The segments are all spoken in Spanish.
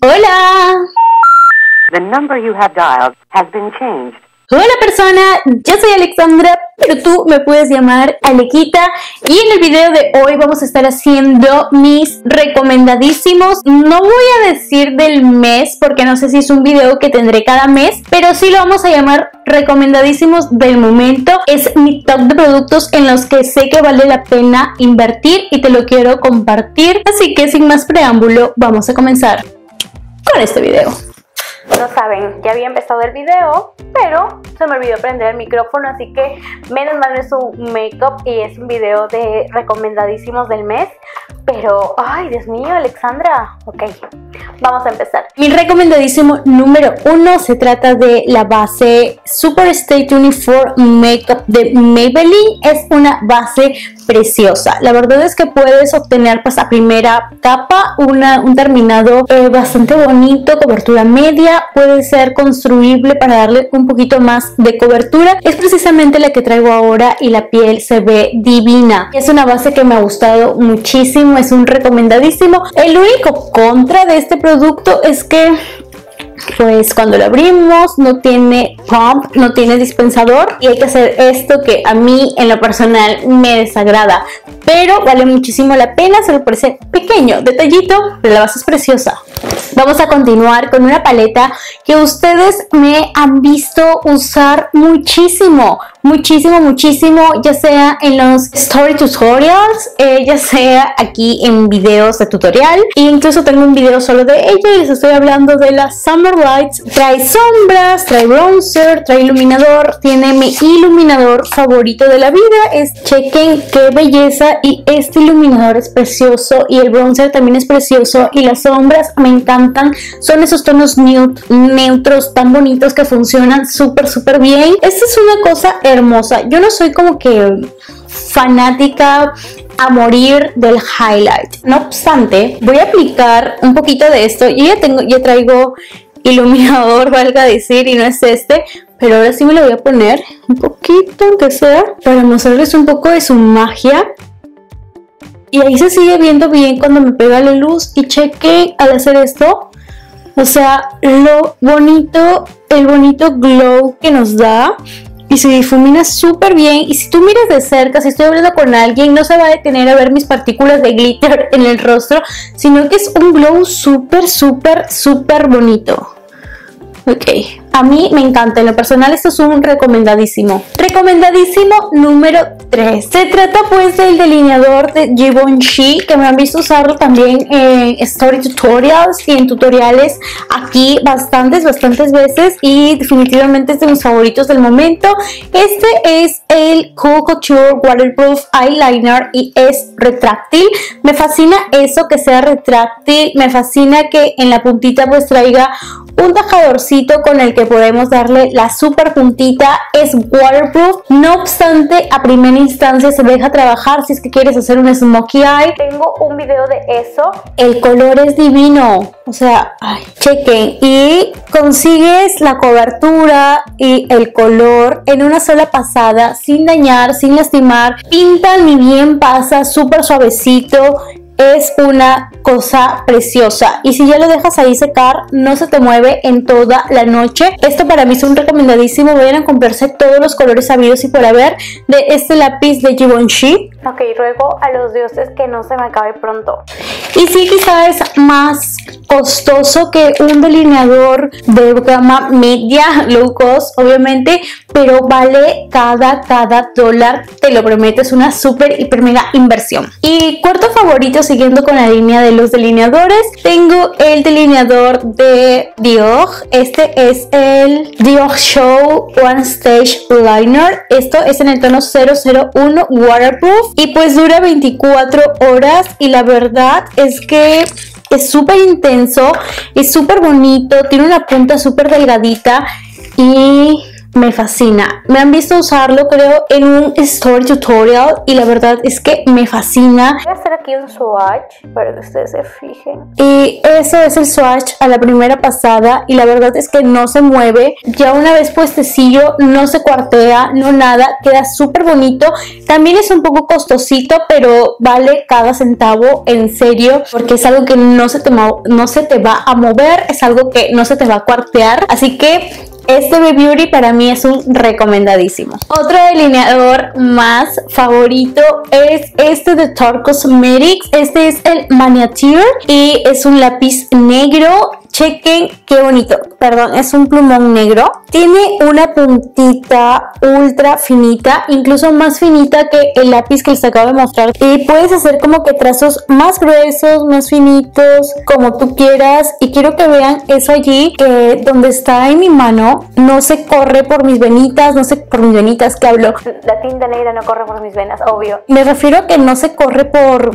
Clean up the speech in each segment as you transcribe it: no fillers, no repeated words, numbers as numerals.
Hola. The number you have dialed has been changed. Hola persona, yo soy Alexandra, pero tú me puedes llamar Alequita. Y en el video de hoy vamos a estar haciendo mis recomendadísimos. No voy a decir del mes porque no sé si es un video que tendré cada mes, pero sí lo vamos a llamar recomendadísimos del momento. Es mi top de productos en los que sé que vale la pena invertir y te lo quiero compartir. Así que sin más preámbulo, vamos a comenzar con este video. No saben, ya había empezado el video, pero se me olvidó prender el micrófono, así que menos mal no es un make-up y es un video de recomendadísimos del mes. Pero, ay, Dios mío, Alexandra. Ok, vamos a empezar. Mi recomendadísimo número 1 se trata de la base Super Stay 24 Makeup de Maybelline. Es una base preciosa. La verdad es que puedes obtener pues a primera capa un terminado bastante bonito, cobertura media. Puede ser construible para darle un poquito más de cobertura. Es precisamente la que traigo ahora y la piel se ve divina. Es una base que me ha gustado muchísimo. Es un recomendadísimo. El único contra de este producto es que pues cuando lo abrimos no tiene pump, no tiene dispensador y hay que hacer esto que a mí en lo personal me desagrada, pero vale muchísimo la pena. Se me parece pequeño detallito, pero la base es preciosa. Vamos a continuar con una paleta que ustedes me han visto usar muchísimo, ya sea en los story tutorials, ya sea aquí en videos de tutorial, e incluso tengo un video solo de ella y les estoy hablando de la Summer Lights. Trae sombras, trae bronzer, trae iluminador. Tiene mi iluminador favorito de la vida. Chequen qué belleza, y este iluminador es precioso y el bronzer también es precioso y las sombras me encantan. Son esos tonos neutros tan bonitos que funcionan súper bien. Esta es una cosa hermosa. Yo no soy como que fanática a morir del highlight. No obstante, voy a aplicar un poquito de esto. Yo ya traigo iluminador, valga decir, y no es este, pero ahora sí me lo voy a poner un poquito, aunque sea, para mostrarles un poco de su magia. Y ahí se sigue viendo bien cuando me pega la luz. Y chequen al hacer esto, o sea, lo bonito, el bonito glow que nos da. Y se difumina súper bien. Y si tú miras de cerca, si estoy hablando con alguien, no se va a detener a ver mis partículas de glitter en el rostro, sino que es un glow súper bonito. Ok, a mí me encanta. En lo personal esto es un recomendadísimo. Recomendadísimo número 3. Se trata pues del delineador de Givenchy, que me han visto usarlo también en story tutorials y en tutoriales aquí bastantes veces, y definitivamente es de mis favoritos del momento. Este es el Cool Couture Waterproof Eyeliner y es retráctil. Me fascina eso, que sea retráctil. Me fascina que en la puntita pues traiga un tajadorcito con el que podemos darle la super puntita. Es waterproof, no obstante a primera instancia se deja trabajar si es que quieres hacer un smokey eye. Tengo un video de eso. El color es divino, o sea, ay, chequen, y consigues la cobertura y el color en una sola pasada, sin dañar, sin lastimar. Pinta ni bien pasa, súper suavecito. Es una cosa preciosa, y si ya lo dejas ahí secar no se te mueve en toda la noche. Esto para mí es un recomendadísimo. Vayan a comprarse todos los colores habidos y por haber de este lápiz de Givenchy. Ok, ruego a los dioses que no se me acabe pronto. Y sí, quizá es más costoso que un delineador de gama media, low cost obviamente, pero vale cada dólar, te lo prometo. Es una súper hiper mega inversión. Y cuarto favorito, siguiendo con la línea de los delineadores, tengo el delineador de Dior. Este es el Dior Show One Stage Liner. Esto es en el tono 001 Waterproof y pues dura 24 horas, y la verdad es que es súper intenso, es súper bonito, tiene una punta súper delgadita y me fascina. Me han visto usarlo, creo, en un story tutorial y la verdad es que me fascina. Voy a hacer aquí un swatch para que ustedes se fijen. Y eso es el swatch a la primera pasada y la verdad es que no se mueve. Ya una vez puestecillo, no se cuartea, no nada, queda súper bonito. También es un poco costosito, pero vale cada centavo, en serio, porque es algo que no se te va a mover, es algo que no se te va a cuartear. Así que este B-Beauty para mí es un recomendadísimo. Otro delineador más favorito es este de Tarte Cosmetics. Este es el Miniature y es un lápiz negro. Chequen qué bonito, perdón, es un plumón negro. Tiene una puntita ultra finita, incluso más finita que el lápiz que les acabo de mostrar. Y puedes hacer como que trazos más gruesos, más finitos, como tú quieras. Y quiero que vean eso allí, que donde está en mi mano, no se corre por mis venitas, no sé por mis venitas que hablo. La tinta negra no corre por mis venas, obvio. Me refiero a que no se corre por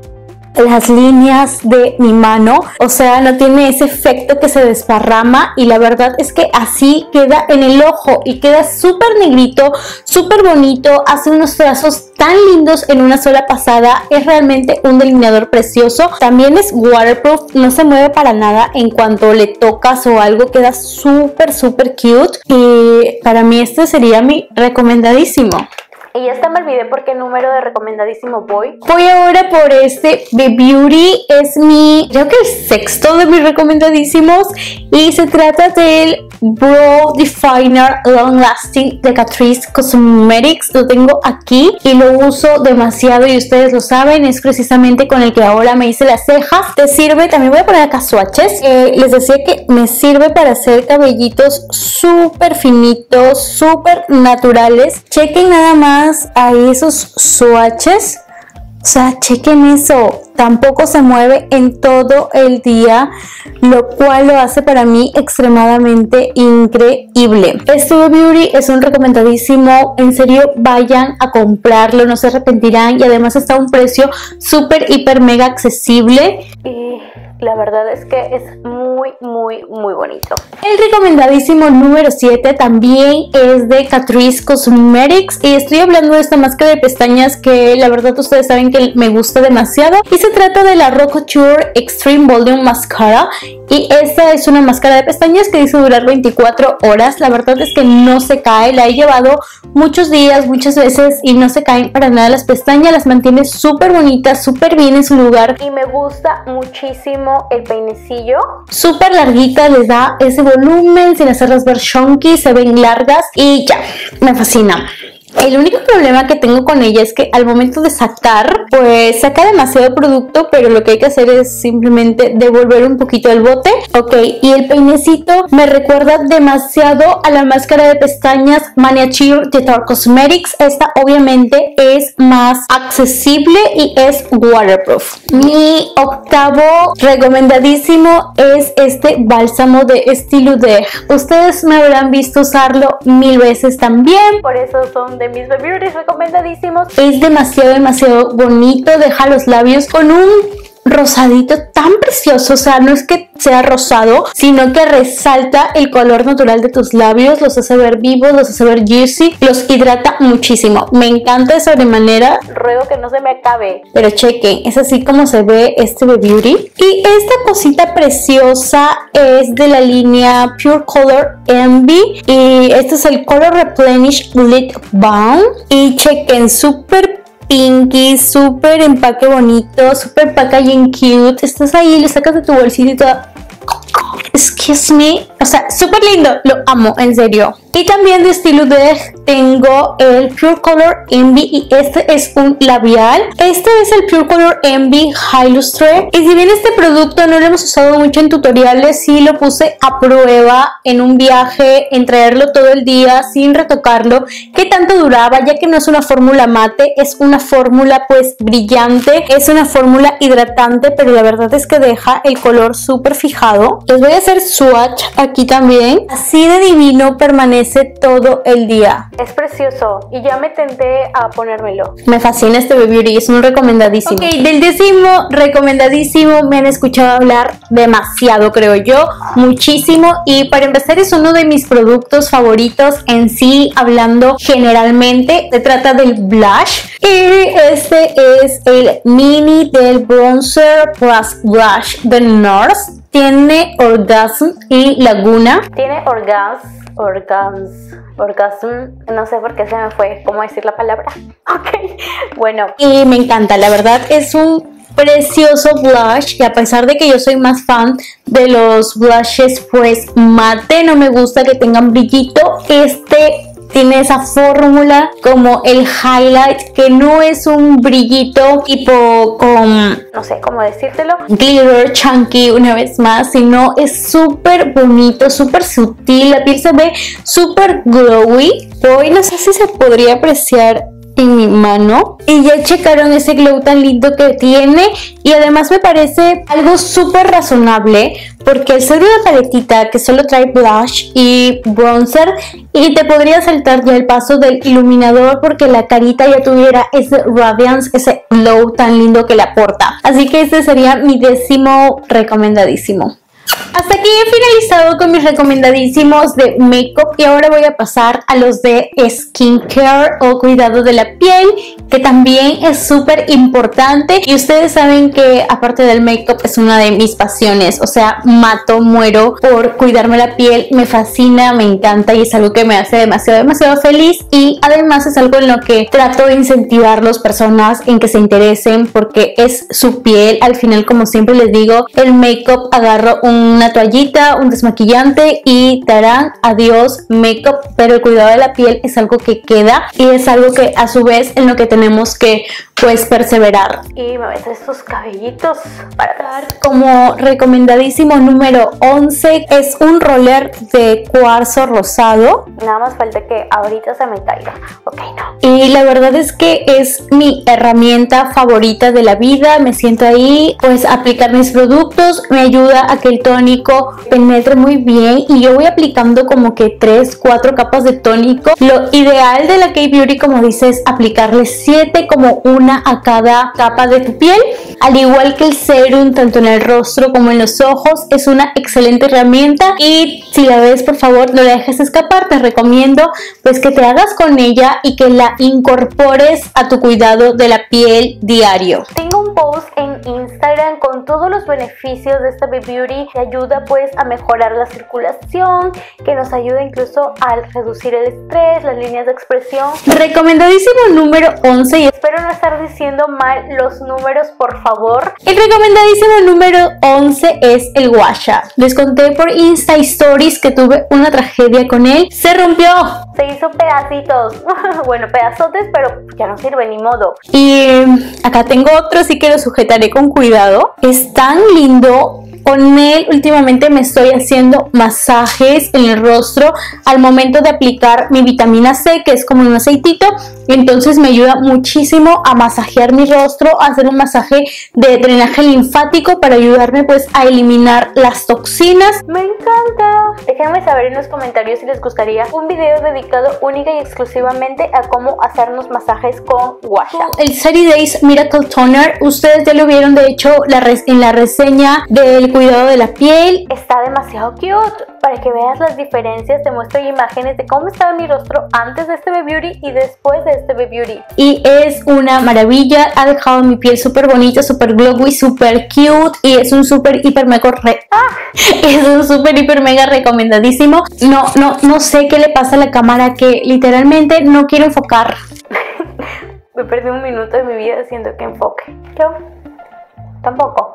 las líneas de mi mano, o sea, no tiene ese efecto que se desparrama y la verdad es que así queda en el ojo y queda súper negrito, súper bonito, hace unos trazos tan lindos en una sola pasada. Es realmente un delineador precioso. También es waterproof, no se mueve para nada en cuanto le tocas o algo, queda súper cute y para mí este sería mi recomendadísimo. Y ya hasta me olvidé por qué número de recomendadísimo voy. Voy ahora por este B-Beauty, es creo que el sexto de mis recomendadísimos y se trata del Brow Definer Long Lasting de Catrice Cosmetics. Lo tengo aquí y lo uso demasiado y ustedes lo saben, es precisamente con el que ahora me hice las cejas. Te sirve, también voy a poner acá swatches. Les decía que me sirve para hacer cabellitos súper finitos, súper naturales. Chequen nada más a esos swatches, o sea, chequen eso, tampoco se mueve en todo el día, lo cual lo hace para mí extremadamente increíble. Este B-Beauty es un recomendadísimo, en serio vayan a comprarlo, no se arrepentirán y además está a un precio súper hiper mega accesible. Y la verdad es que es muy bonito. El recomendadísimo número 7 también es de Catrice Cosmetics y estoy hablando de esta máscara de pestañas que la verdad ustedes saben que me gusta demasiado y se trata de la Rock Couture Extreme Volume Mascara y esta es una máscara de pestañas que dice durar 24 horas. La verdad es que no se cae, la he llevado muchos días, muchas veces y no se caen para nada las pestañas, las mantiene súper bonitas, súper bien en su lugar y me gusta muchísimo el peinecillo. Súper larguita, les da ese volumen sin hacerlas ver chunky, se ven largas y ya, me fascina. El único problema que tengo con ella es que al momento de sacar, pues saca demasiado producto, pero lo que hay que hacer es simplemente devolver un poquito el bote. Ok, y el peinecito me recuerda demasiado a la máscara de pestañas Miniature de Tarte Cosmetics. Esta obviamente es más accesible y es waterproof. Mi octavo recomendadísimo es este bálsamo de Estée Lauder. Ustedes me habrán visto usarlo 1000 veces también. Por eso son de mis B-Beauty recomendadísimos. Es demasiado bonito, deja los labios con un rosadito tan precioso, o sea, no es que sea rosado, sino que resalta el color natural de tus labios, los hace ver vivos, los hace ver juicy, los hidrata muchísimo. Me encanta de sobremanera. Ruego que no se me acabe. Pero chequen, es así como se ve este B-Beauty. Y esta cosita preciosa es de la línea Pure Color Envy y este es el Color Replenish Lip Balm y chequen, súper pinky, súper empaque bonito, súper packaging cute. Estás ahí, le sacas de tu bolsito y todo. Excuse me, o sea, súper lindo, lo amo, en serio. Y también de Estée Lauder tengo el Pure Color Envy y este es un labial. Este es el Pure Color Envy High Lustre y si bien este producto no lo hemos usado mucho en tutoriales, sí lo puse a prueba en un viaje, en traerlo todo el día sin retocarlo. ¿Qué tanto duraba? Ya que no es una fórmula mate, es una fórmula pues brillante, es una fórmula hidratante, pero la verdad es que deja el color súper fijado. Les voy a ser swatch aquí también. Así de divino permanece todo el día. Es precioso y ya me tenté a ponérmelo. Me fascina este Baby Beauty, es un recomendadísimo. Ok, del 10º recomendadísimo me han escuchado hablar demasiado, creo yo, muchísimo. Y para empezar es uno de mis productos favoritos en sí, hablando generalmente. Se trata del blush y este es el mini del Bronzer Plus Blush de NARS. Tiene Orgasm y Laguna. Tiene orgasm, no sé por qué se me fue cómo decir la palabra. Ok, bueno. Y me encanta, la verdad es un precioso blush, y a pesar de que yo soy más fan de los blushes pues mate, no me gusta que tengan brillito, este tiene esa fórmula como el highlight, que no es un brillito tipo con, no sé cómo decírtelo, glitter chunky una vez más, sino es súper bonito, súper sutil, la piel se ve súper glowy. Hoy no sé si se podría apreciar en mi mano, y ya checaron ese glow tan lindo que tiene, y además me parece algo súper razonable porque al ser una paletita que solo trae blush y bronzer, y te podría saltar ya el paso del iluminador porque la carita ya tuviera ese radiance, ese glow tan lindo que le aporta. Así que este sería mi 10º recomendadísimo. Hasta aquí he finalizado con mis recomendadísimos de makeup, y ahora voy a pasar a los de skincare o cuidado de la piel, que también es súper importante. Y ustedes saben que aparte del makeup es una de mis pasiones, o sea, muero por cuidarme la piel, me fascina, me encanta y es algo que me hace demasiado feliz. Y además es algo en lo que trato de incentivar a las personas en que se interesen, porque es su piel. Al final, como siempre les digo, el makeup agarro una toallita, un desmaquillante y tarán, adiós makeup, pero el cuidado de la piel es algo que queda y es algo que a su vez en lo que tenemos que pues perseverar. Y me ves estos cabellitos para atrás. Como recomendadísimo número 11 es un roller de cuarzo rosado. Nada más falta que ahorita se me caiga. Ok, no. Y la verdad es que es mi herramienta favorita de la vida. Me siento ahí pues a aplicar mis productos, me ayuda a que el tónico penetre muy bien, y yo voy aplicando como que 3-4 capas de tónico. Lo ideal de la K-Beauty, como dice, es aplicarle 7, como una a cada capa de tu piel, al igual que el serum tanto en el rostro como en los ojos. Es una excelente herramienta y si la ves, por favor no la dejes escapar. Te recomiendo pues que te hagas con ella y que la incorpores a tu cuidado de la piel diario. Tengo un post en Instagram con todos los beneficios de esta Baby Beauty, que ayuda pues a mejorar la circulación, que nos ayuda incluso a reducir el estrés, las líneas de expresión. Recomendadísimo número 11, y espero no estar diciendo mal los números, por favor. El recomendadísimo número 11 es el Guasha. Les conté por Insta Stories que tuve una tragedia con él. Se rompió. Se hizo pedacitos. Bueno, pedazotes, pero ya no sirve, ni modo. Y acá tengo otro, así que lo sujetaré con cuidado. Es tan lindo. Con él últimamente me estoy haciendo masajes en el rostro al momento de aplicar mi vitamina C, que es como un aceitito, y entonces me ayuda muchísimo a masajear mi rostro, a hacer un masaje de drenaje linfático para ayudarme pues a eliminar las toxinas. Me encanta. Déjenme saber en los comentarios si les gustaría un video dedicado única y exclusivamente a cómo hacernos masajes con Guasha. El 30 Days Miracle Toner, ustedes ya lo vieron de hecho en la reseña del cuidado de la piel. Está demasiado cute. Para que veas las diferencias, te muestro imágenes de cómo estaba mi rostro antes de este Baby Beauty y después de este Baby Beauty. Y es una maravilla, ha dejado mi piel súper bonita, súper glowy, súper cute, y es un súper hiper mega recomendadísimo. No sé qué le pasa a la cámara, que literalmente no quiero enfocar. Me perdí un minuto de mi vida haciendo que enfoque. Yo tampoco.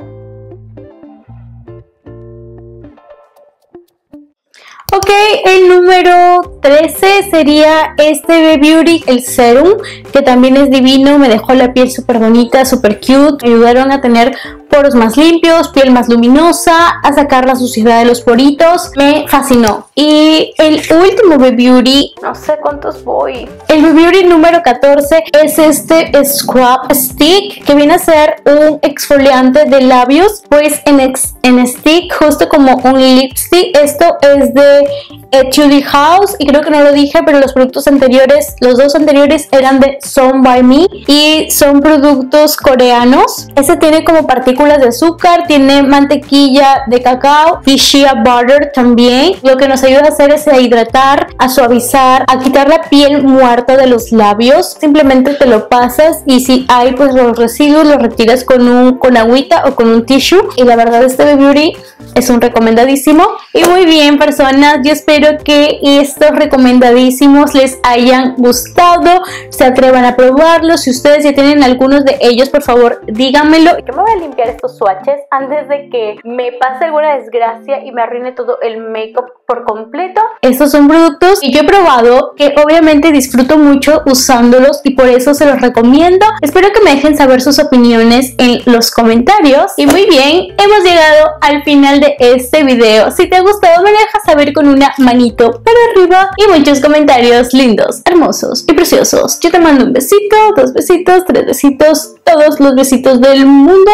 Ok, el número 13 sería este Baby Beauty, el serum, que también es divino, me dejó la piel súper bonita, súper cute, me ayudaron a tener poros más limpios, piel más luminosa, a sacar la suciedad de los poritos, me fascinó. Y el último Baby Beauty, no sé cuántos voy. El Baby Beauty número 14 es este Scrub Stick, que viene a ser un exfoliante de labios, pues en en stick, justo como un lipstick. Esto es de Etude House y creo que no lo dije, pero los productos anteriores, los dos anteriores eran de Some by Me y son productos coreanos. Este tiene como partículas de azúcar, tiene mantequilla de cacao y shea butter también. Lo que nos ayuda a hacer es a hidratar, a suavizar, a quitar la piel muerta de los labios. Simplemente te lo pasas y si hay pues los residuos los retiras con agüita o con un tissue. Y la verdad este de Beauty es un recomendadísimo. Y muy bien, personas, yo espero que estos recomendadísimos les hayan gustado, se atrevan a probarlos. Si ustedes ya tienen algunos de ellos, por favor díganmelo. Yo me voy a limpiar estos swatches antes de que me pase alguna desgracia y me arruine todo el make-up por completo. Estos son productos que yo he probado, que obviamente disfruto mucho usándolos y por eso se los recomiendo. Espero que me dejen saber sus opiniones en los comentarios. Y muy bien, hemos llegado al final de este video. Si te ha gustado, me dejas saber con una manito para arriba y muchos comentarios lindos, hermosos y preciosos. Yo te mando un besito, 2 besitos, 3 besitos, todos los besitos del mundo.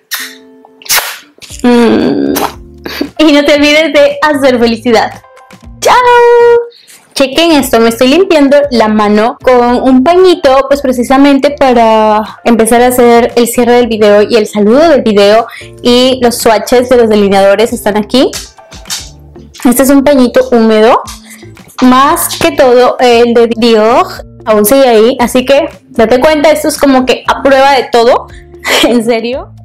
Y no te olvides de hacer felicidad. ¡Chao! Chequen esto, me estoy limpiando la mano con un pañito, pues precisamente para empezar a hacer el cierre del video y el saludo del video. Y los swatches de los delineadores están aquí. Este es un pañito húmedo. Más que todo el de Dior aún sigue ahí, así que date cuenta, esto es como que a prueba de todo. En serio.